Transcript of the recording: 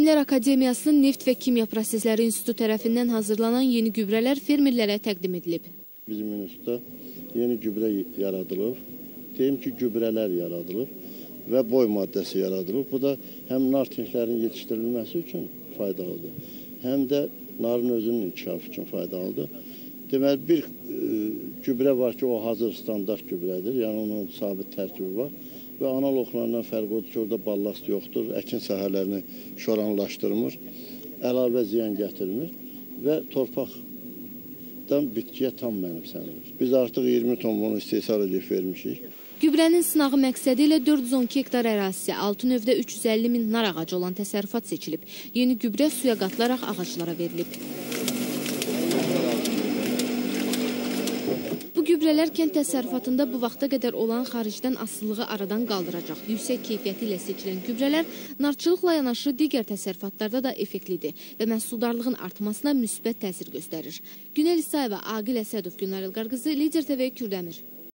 Elmlər Akademiyasının Neft və Kimya Prosesləri İnstitutu tərəfindən hazırlanan yeni gübrələr fermerlərə təqdim edilib. Bizim institutda yeni gübrə yaradılıb, deyim ki, gübrələr yaradılıb və boy maddəsi yaradılıb. Bu da həm nar tinklərinin yetişdirilməsi üçün faydalıdır, həm də narın özünün inkişafı üçün faydalıdır. Deməli, bir gübrə var ki, o hazır standart gübrədir, yəni onun sabit tərkibi var. Və analoglarından fərq odur ki, orada ballast yoxdur, əkin sahələrini şoranlaşdırmır, əlavə ziyan gətirmir və torpaqdan bitkiyə tam mənimsənir. Biz artıq 20 ton bunu istehsal edib vermişik. Gübrənin sınağı məqsədi ilə 412 hektar ərazisi, 6 növdə 350 min nar ağacı olan təsərrüfat seçilib. Yeni gübrə suya qatılaraq ağaclara verilib. Bu gübrələr kənd təsərrüfatında bu vaxta qədər olan xaricdən asılılığı aradan qaldıracaq. Yüksək keyfiyyəti ilə seçilən gübrələr narçılıqla yanaşı digər təsərrüfatlarda da effektlidir və məhsuldarlığın artmasına müsbət təsir göstərir. Günel İsayeva, Aqil Əsədov, Günel İlqar qızı, Lider TV, Kürdəmir.